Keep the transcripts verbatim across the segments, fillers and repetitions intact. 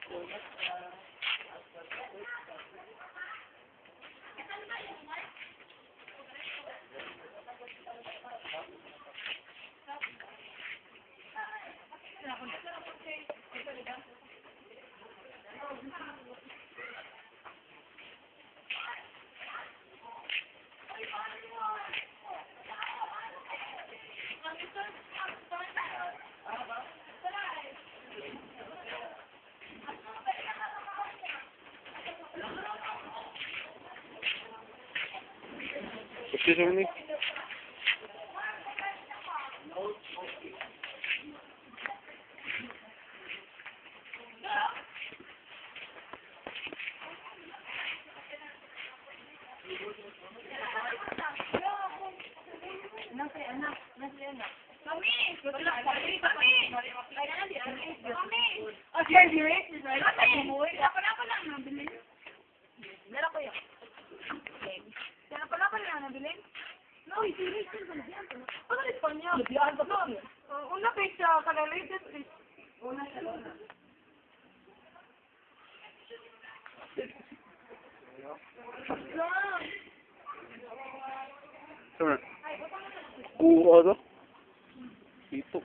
Excuse me. Una pizza para la leche es una salada. Saan? Oo, ano? Ito.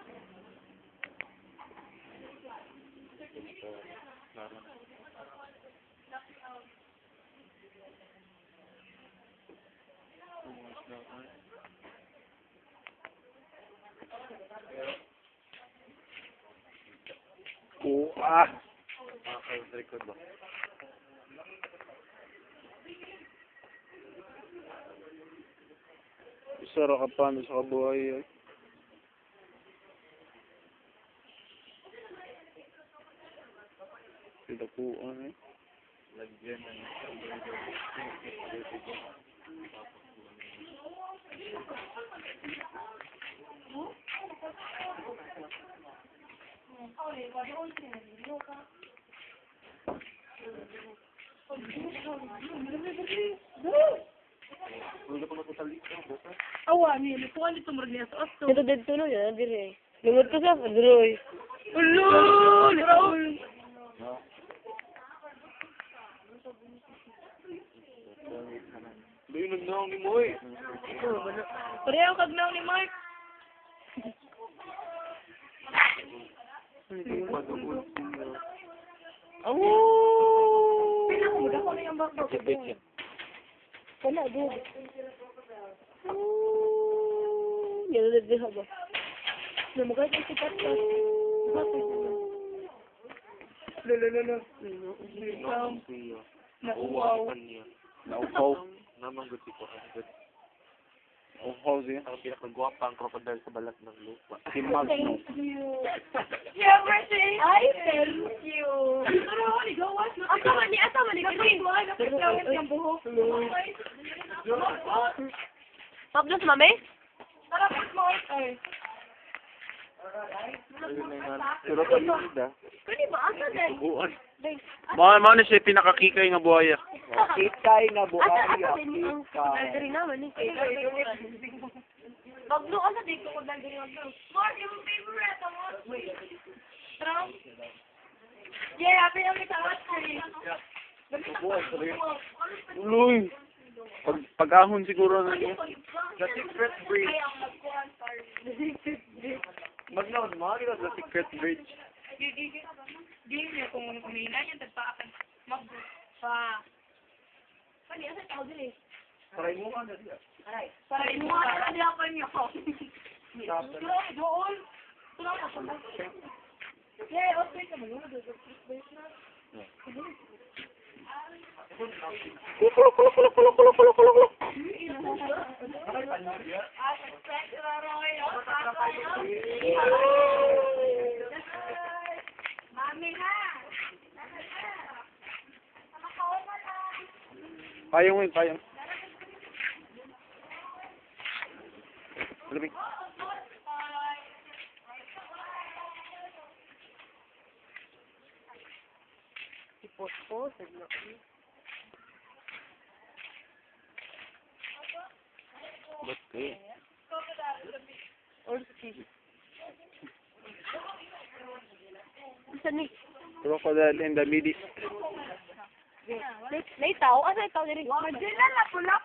Oo, ah! Nakaka-record ba? Isara ka paano sa kabuhay ay. Pinapuan eh. Lagyan ng awa ni lutuan dito murag sa osto. Ito dito no ya dire. Lumot ko sa padroy. Ulo, Raul. Doon nagnaong ni Moy. Pareho kag naw ni Mark. Awo! Pila ko muda ko na yung bakbak. Wala do. Ya na dire ba. Namugay ko si Patka. Lo lo lo lo. Nauwaw. Nauhaw. Namang gusto ko. Nauhaw siya. Ang pinakagwapang crocodile sa balat ng lupa. Si Mag. Thank you. Yeah, birthday. I thank you. Pero ako ni gawas. Asa man ni asa man ni kasi. Kapit yung buhok. Pablos mami? Tara put mo ay. Pero kanina. Kani ba asa din? Buwan. Mga mga na siya pinakakikay nga buhaya. Kitay na Asa asa din ang diri naman ni. Baglo asa din ko dal diri baglo. Mark yung favorite mo. Tara. Yeah, happy yung mitawat ko. Uloy. Pag pag-ahon siguro na niya. The secret bridge. Magnaw, mga kita the secret bridge. Di niya kung kumina niya tagpaakan. Mag pa. Kani asa tao dili? Try mo ka na diya. Aray. Para imo ka na diya pa niyo ko. Pero doon. Pero ako na. Yeah, okay ka mo. Kulo kulo kulo kulo kulo kulo kulo kulo. Mami ha. Payong yun, payong. Sabi. Ipos-pos no. Ba't kayo? Or si. Isa ni. Crocodile in the Middle East. May tao? Asa ikaw diri? Madila na pula